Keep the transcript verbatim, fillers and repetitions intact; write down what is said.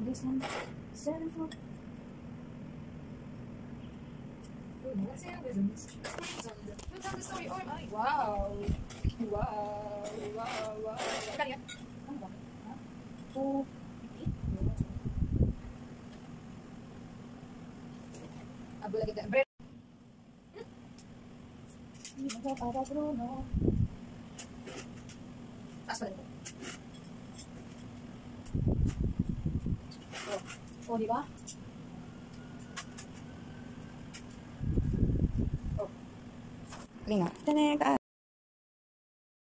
this one. Seven foot. What's the rhythms? Look at the story. Oh my! Wow! Wow! Wow! Wow! Kaya? Ano ba? two fifty? Abo lagi ka. Bread. Hindi mo para Bruno. Taas pa rin. Oh, oh, di ba? Oh. Tingnan. Tanek.